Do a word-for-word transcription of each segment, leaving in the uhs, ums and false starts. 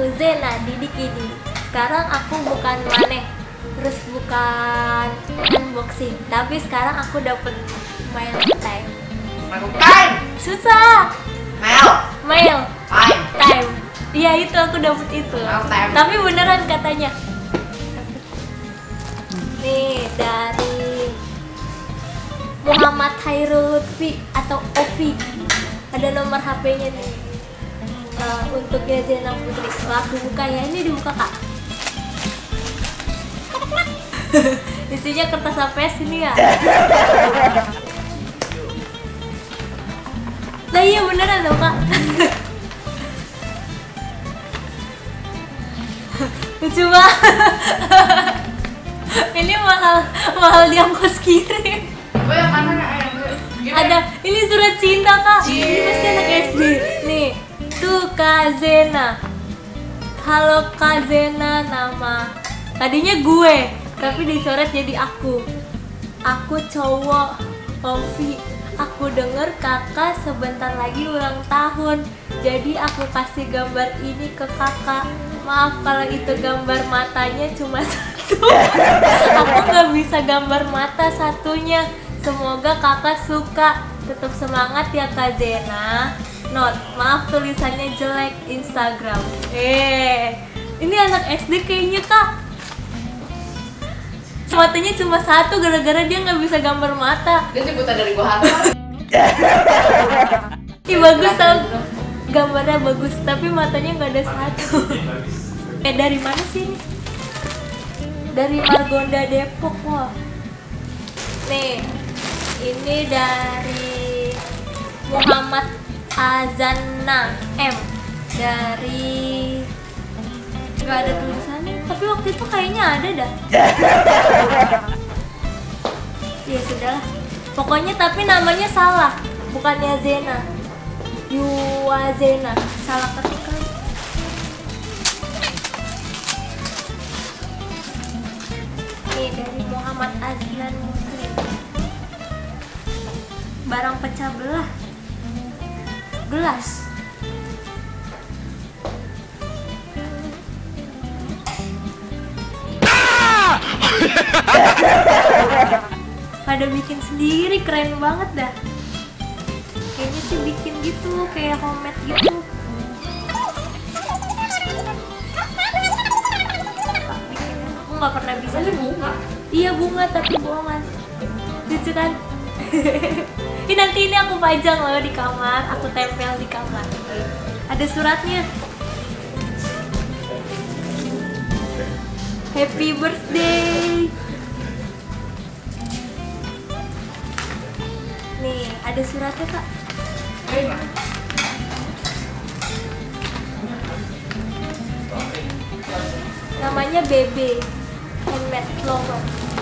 aku Zena di Dikidi. Sekarang aku bukan maneh, terus bukan unboxing, tapi sekarang aku dapet mail time. Mail time? Susah. Mail? Mail Time? time. Iya itu aku dapet itu. Mail time. Tapi beneran katanya. Nih dari Muhammad Hairul Lutfi atau Ovi. Ada nomor H P-nya nih. Uh, untuk ya Zena Putri. Wah, aku buka ya, ini dibuka kak. Isinya kertas A P S ini ya. Lah iya beneran loh kak. Lucu banget. Ini mahal mahal di ongkos kirim. Oh yang mana yang Ada ini surat cinta kak. Cie. Ini pasti anak S D. Nih tuh Kak Zena. Halo Kak Zena, nama tadinya gue tapi dicoret jadi aku. Aku cowok Ovi. Aku denger kakak sebentar lagi ulang tahun. Jadi aku kasih gambar ini ke kakak. Maaf kalau itu gambar matanya cuma satu. Aku gak bisa gambar mata satunya. Semoga kakak suka. Tetap semangat ya Kak Zena. Not, maaf tulisannya jelek Instagram. Eh, ini anak S D kayaknya kak. Matanya cuma satu gara-gara dia nggak bisa gambar mata. Dia sih buta dari gua harta. Ih bagus tau, gambarnya bagus tapi matanya nggak ada satu. Eh dari mana sih ini? Dari Margonda Depok wah. Nih, ini dari Muhammad Azana M dari nggak ada tulisannya tapi waktu itu kayaknya ada dah. Ya sudahlah pokoknya tapi namanya salah bukannya Zena Yuwa Zena salah ketikkan. Ini dari Muhammad Azlan Muslim barang pecah belah gelas. Pada bikin sendiri keren banget dah. Kayaknya sih bikin gitu kayak homemade gitu. Aku nggak pernah bisa. Ini bunga. Iya bunga tapi bohongan. Lucu kan? Ini nanti ini aku pajang loh di kamar, aku tempel di kamar. Ada suratnya. Happy birthday. Nih, ada suratnya kak. Namanya Bebe Handmade Flower.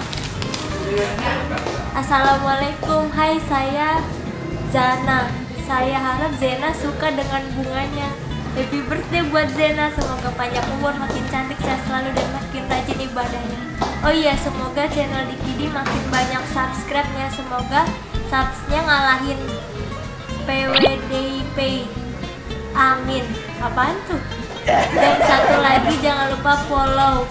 Assalamualaikum, hai saya Zana. Saya harap Zena suka dengan bunganya. Happy birthday buat Zena, semoga panjang umur, makin cantik, sehat selalu dan makin rajin ibadahnya. Oh iya, semoga channel Dikidi makin banyak subscribe-nya. Semoga subsnya ngalahin P W D P. Amin. Apaan tuh? Dan satu lagi jangan lupa follow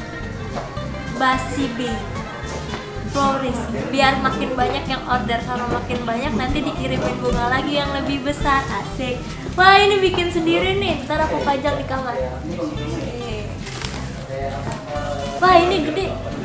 Basibi Florist biar makin banyak yang order. Kalau makin banyak nanti dikirimin bunga lagi yang lebih besar. Asik. Wah ini bikin sendiri nih, ntar aku pajang di kamar. Wah ini gede.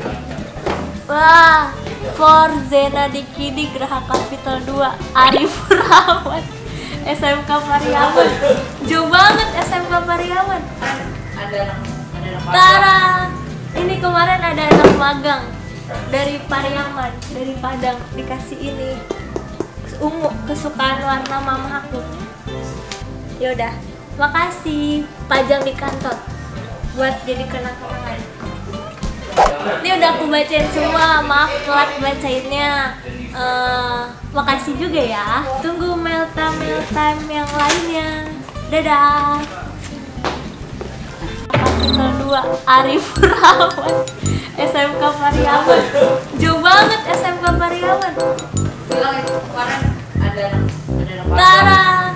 Wah, for Zena Dikidi Geraha Kapital dua Arif Rahman S M K Pariaman. Jauh banget S M K Pariaman. Ada anak, ada anak Tara, ini kemarin ada anak magang dari Pariaman, dari Padang, dikasih ini ungu kesukaan warna mama aku. Yaudah, makasih, pajang di kantor buat jadi kenang-kenangan. Ini udah aku bacain semua, maaf telat bacainnya. Uh, makasih juga ya. Tunggu mail time mail time yang lainnya. Dadah. Kapital dua Arif Rahman S M K Pariaman. Jauh banget S M K Pariaman. bilang itu kemarin ada anak, ada anak Tara.